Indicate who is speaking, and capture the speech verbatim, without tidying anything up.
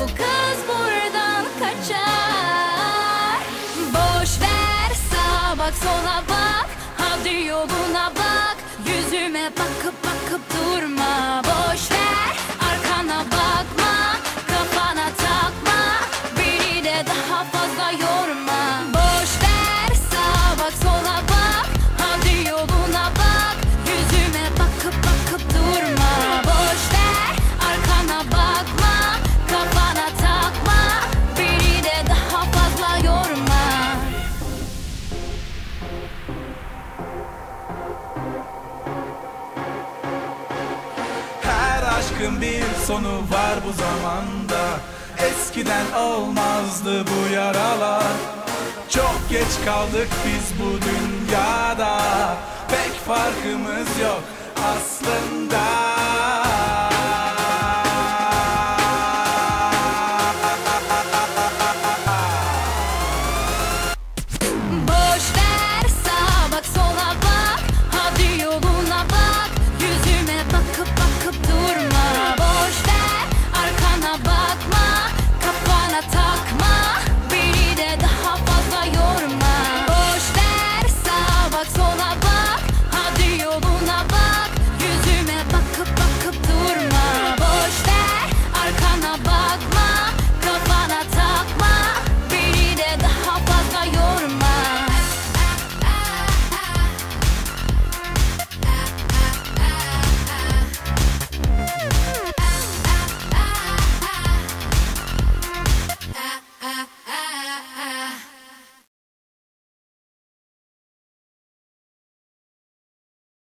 Speaker 1: bu kız buradan kaçar. Boş ver, sağa bak sola bak, hadi yoluna bak. Yüzüme bakıp bakıp durma. Boş ver, arkana bakma, kafana takma, beni de daha fazla yorma. Boş ver, sağa bak sola bak, hadi yoluna bak. Yüzüme bakıp bakıp durma. Boş ver, arkana bakma, kafana takma, beni de daha fazla yorma.
Speaker 2: Her aşkın bir sonu var bu zamanda. Eskiden olmazdı bu yaralar. Çok geç kaldık biz bu dünyada. Pek farkımız yok aslında.